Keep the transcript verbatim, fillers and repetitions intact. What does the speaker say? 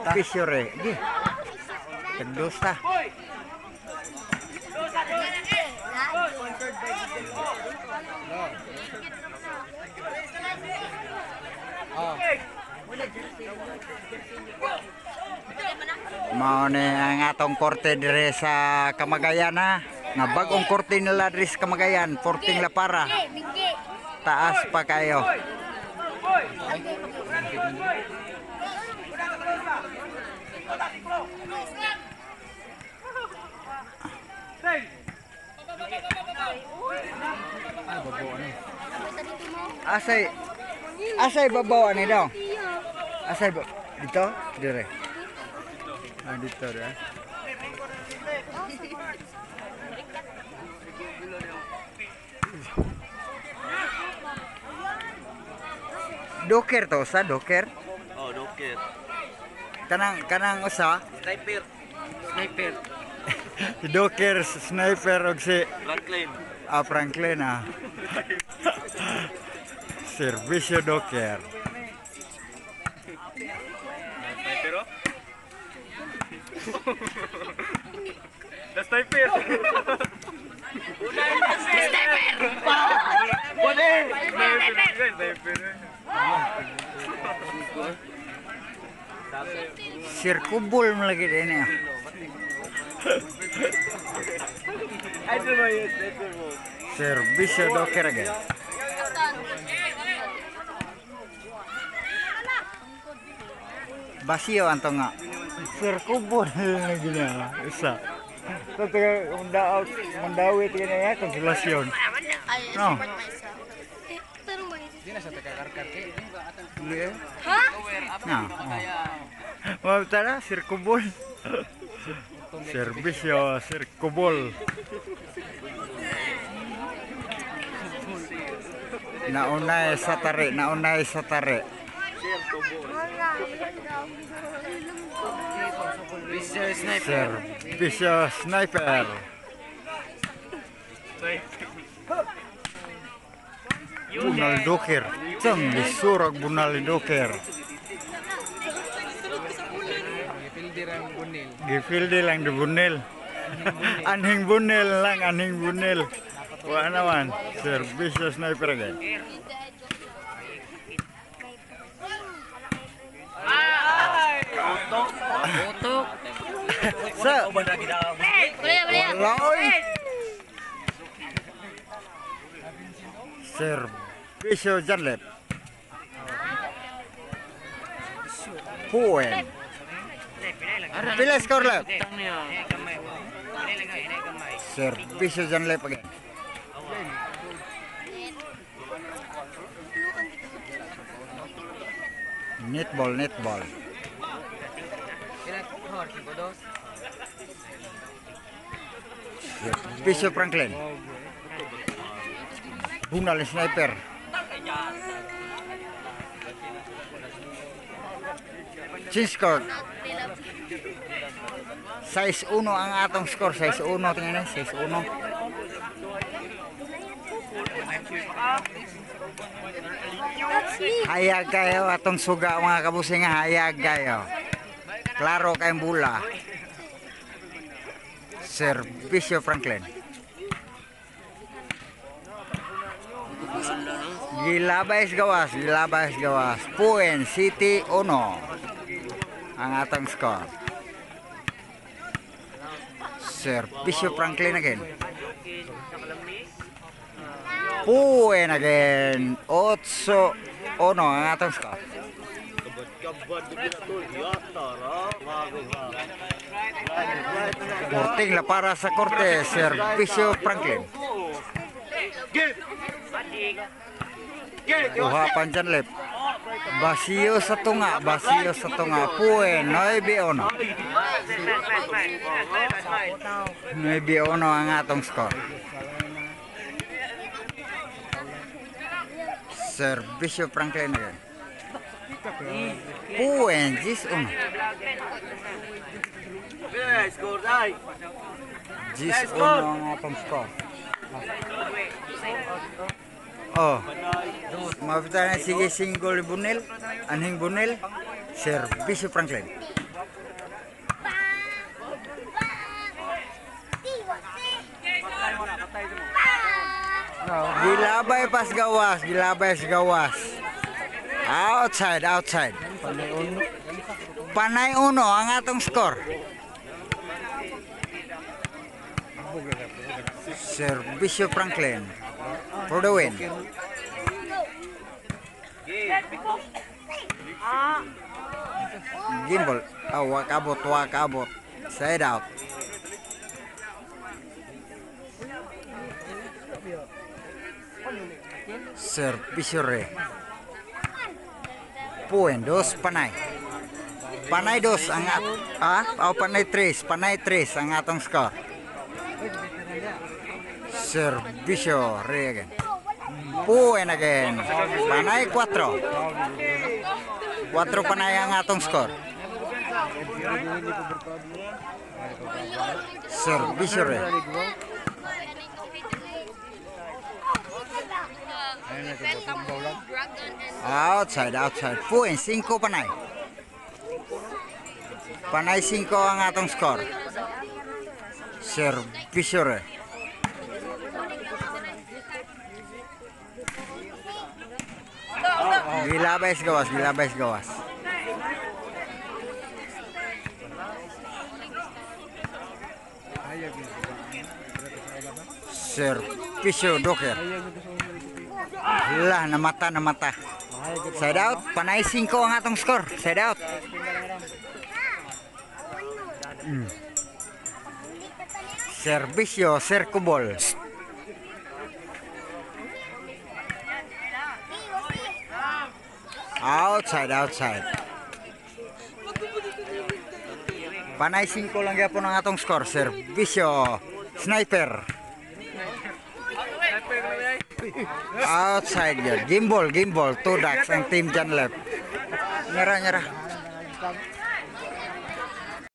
Servisyo re. Gi. Tagdos ta. Mao ni ang atong korte dire sa Camagayan ha. Nga bagong korte nila dire sa Camagayan, Forting La Para. Taas pa kayo. Asay Asay babawa ni daw. Asay ba dito? Dire. Ah dito dah. Doker to sa doker? Oh, doker. Kanang kanang usa? Sniper. Sniper. Doker, sniper og si Franklin. Ah, Franklin ah. Servisyo doker. Sniper oh. Sniper. Sniper. Boleh. Sniper. Sirkubul lagi din eh. Servisyo doker agad. Basio anto nga. Sirkubul lagi na. Isa. Tataga mendaw mendawit ini ya konsultasyon. No. Ha? Nah. Mau tara sirkubul. Servisyo sirkubul. Naunay sa tari, naunay sa tari. Servisyo sniper. Bunal doker. Ceng disurag bunal doker. Gifildi lang di bunil. Anhing bunil lang, anhing bunil. Wah naman, servisyo sniper agad. Tutuk. Sa. Boleh, boleh. Waloy. Servisyo janlep. Puen. Pila skor lep. Servisyo janlep again. Netball, netball. Servisyo Franklin. Bunal sniper. Change score. Size uno ang atong score. Size uno. Tingnan niyo. Size uno. Hayag kayo atong suga mga kabusing. Hayag kayo. Klaro kayong bula. Servisyo Franklin. Gilabay gawas, gilabay gawas. Puen City uno. Ang atong score. Servisyo Franklin again. Puen again. Otso uno ang atong score. Forting La Para sa korte. Servisyo Franklin. Kuha panjanlep. Basio sa tunga, basio sa tunga. Puen, nueve uno. nueve uno ang atong score. Servisyo Franklin again. Puen, dix uno. dix uno ang atong score. Oh, mapita na sige single bunil, anhing bunil, Servisyo Franklin. Gilabay pas gawas, gilabay sa gawas. Outside, outside. Panay uno ang atong score. Servisyo Franklin for the win. Gimbal, oh, wakabot, wakabot. Side out. Servisyo re. Puan, dos panay. Panay dos ang at, ah, oh, panay tres, panay tres ang atong score. Servisyo re again. Puan again. Panay cuatro. Cuatro panay ang atong score. Servisyo re. Outside, outside. Puan, cinco panay. Panay cinco ang atong score. Servisyo re. Gilabay sa gawas, gilabay sa gawas. Servisyo doker. Lah, namata, namata. Side out, panay cinco ang atong score. Side out. Mm. Servisyo, serkubol. Outside, outside. Panay cinco lang gyapon ang atong score. Servisyo, sniper. Outside yun. Gimbal, gimbal. Two ducks ang team dyan left. Nyara, nyara.